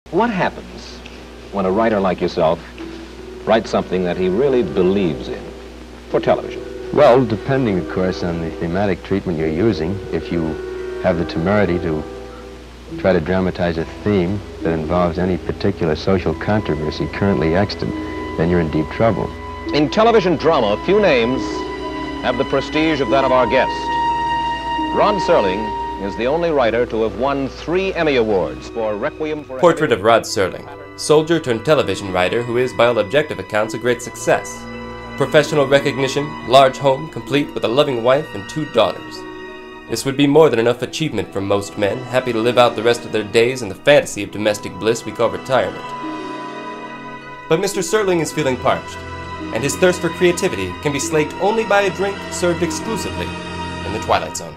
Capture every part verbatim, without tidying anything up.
What happens when a writer like yourself writes something that he really believes in for television? Well, depending, of course, on the thematic treatment you're using, if you have the temerity to try to dramatize a theme that involves any particular social controversy currently extant, then you're in deep trouble. In television drama, few names have the prestige of that of our guest. Rod Serling is the only writer to have won three Emmy Awards for Requiem for a Portrait of Rod Serling, soldier turned television writer who is, by all objective accounts, a great success. Professional recognition, large home, complete with a loving wife and two daughters. This would be more than enough achievement for most men, happy to live out the rest of their days in the fantasy of domestic bliss we call retirement. But Mister Serling is feeling parched, and his thirst for creativity can be slaked only by a drink served exclusively in the Twilight Zone.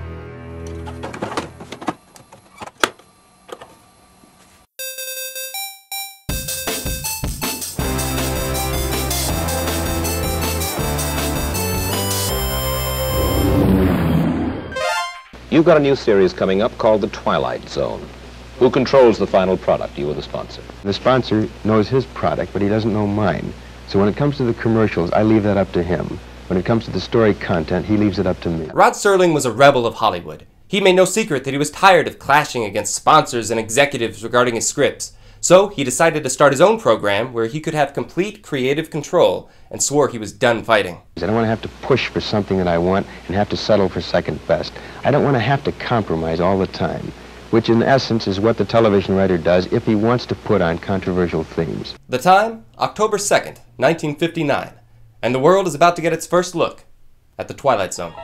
You've got a new series coming up called The Twilight Zone. Who controls the final product? You are the sponsor. The sponsor knows his product, but he doesn't know mine. So when it comes to the commercials, I leave that up to him. When it comes to the story content, he leaves it up to me. Rod Serling was a rebel of Hollywood. He made no secret that he was tired of clashing against sponsors and executives regarding his scripts. So he decided to start his own program where he could have complete creative control, and swore he was done fighting. I don't want to have to push for something that I want and have to settle for second best. I don't want to have to compromise all the time, which in essence is what the television writer does if he wants to put on controversial themes. The time, October second, nineteen fifty-nine, and the world is about to get its first look at the Twilight Zone.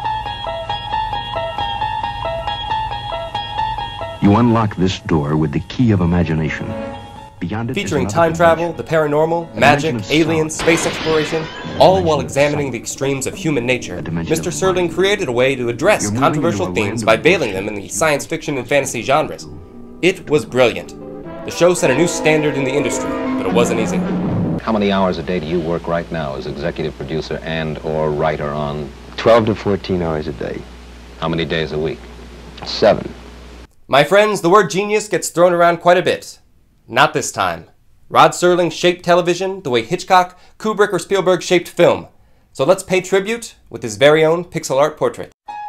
You unlock this door with the key of imagination. Beyond it, featuring time travel, the paranormal, magic, aliens, space exploration, all while examining the extremes of human nature, Mister Serling created a way to address controversial themes by veiling them in the science fiction and fantasy genres. It was brilliant. The show set a new standard in the industry, but it wasn't easy. How many hours a day do you work right now as executive producer and or writer on? twelve to fourteen hours a day. How many days a week? Seven. My friends, the word genius gets thrown around quite a bit. Not this time. Rod Serling shaped television the way Hitchcock, Kubrick, or Spielberg shaped film. So let's pay tribute with his very own pixel art portrait.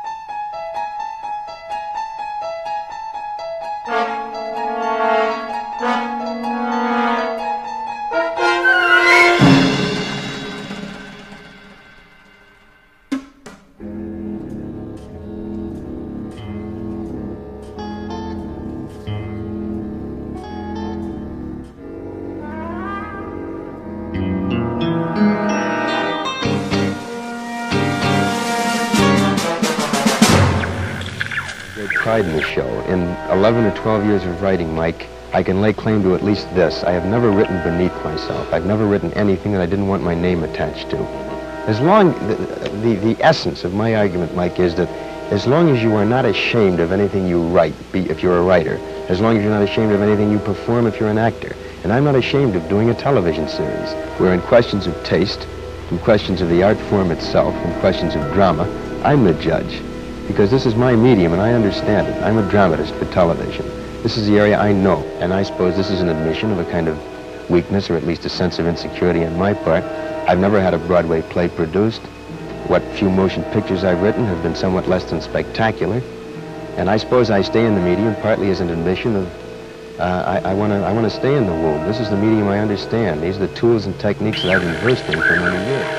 Pride in the show. In eleven or twelve years of writing, Mike, I can lay claim to at least this. I have never written beneath myself. I've never written anything that I didn't want my name attached to. As long, the, the, the essence of my argument, Mike, is that as long as you are not ashamed of anything you write, be, if you're a writer, as long as you're not ashamed of anything you perform if you're an actor, and I'm not ashamed of doing a television series, where in questions of taste, in questions of the art form itself, in questions of drama, I'm the judge. Because this is my medium and I understand it. I'm a dramatist for television. This is the area I know, and I suppose this is an admission of a kind of weakness, or at least a sense of insecurity on my part. I've never had a Broadway play produced. What few motion pictures I've written have been somewhat less than spectacular. And I suppose I stay in the medium partly as an admission of, uh, I, I want to I want to stay in the womb. This is the medium I understand. These are the tools and techniques that I've been versed in for many years.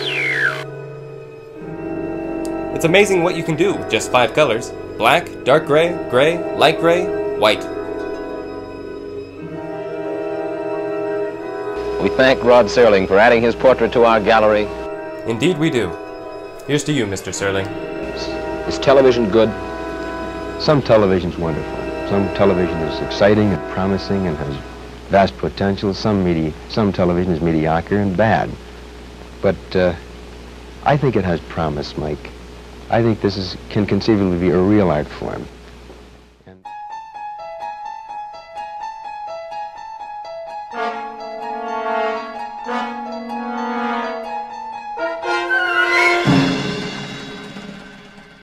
It's amazing what you can do with just five colors: black, dark gray, gray, light gray, white. We thank Rod Serling for adding his portrait to our gallery. Indeed we do. Here's to you, Mister Serling. Is television good? Some television's wonderful. Some television is exciting and promising and has vast potential. Some medi some television is mediocre and bad. But uh, I think it has promise, Mike. I think this is, can conceivably be a real art form.